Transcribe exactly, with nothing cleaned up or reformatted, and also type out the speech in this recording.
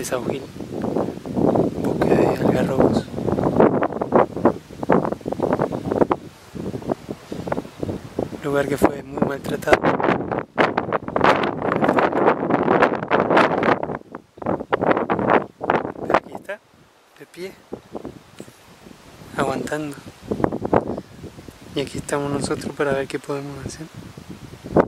de Sao Gil, bosque de algarrobos. Lugar que fue muy maltratado. Pero aquí está, de pie, aguantando. Y aquí estamos nosotros para ver qué podemos hacer.